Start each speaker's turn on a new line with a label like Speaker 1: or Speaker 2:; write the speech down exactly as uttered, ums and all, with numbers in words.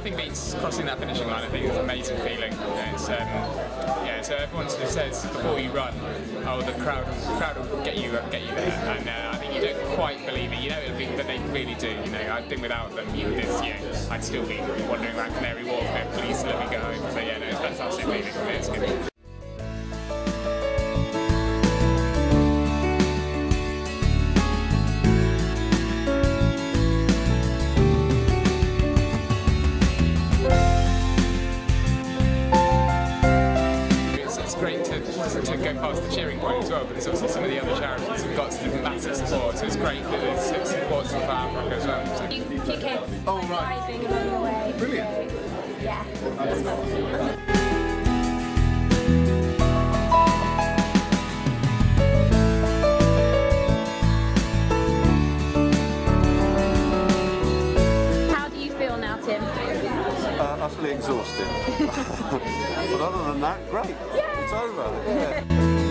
Speaker 1: nothing beats crossing that finishing line. I think it's an amazing feeling. You know, it's, um, yeah, so everyone sort of says before you run, oh, the crowd, the crowd will get you, get you there, and uh, I think you don't quite believe it. You know, it'll be, but they really do. You know, I think without them, you this year, I'd still be wandering around Canary Wharf, going, please let me go home. So yeah, no, it's a fantastic feeling for me. It's good. Great to, to go past the cheering point as well, because obviously some of the other charities have got some massive support, so it's great that there's support for Africa as well. So.
Speaker 2: You, you kids
Speaker 3: oh,
Speaker 2: like
Speaker 3: right.
Speaker 2: driving along the way.
Speaker 3: Brilliant.
Speaker 2: So, yeah, that's fun.
Speaker 3: Uh, utterly exhausted. But other than that, great.
Speaker 2: Yeah.
Speaker 3: It's over. Yeah.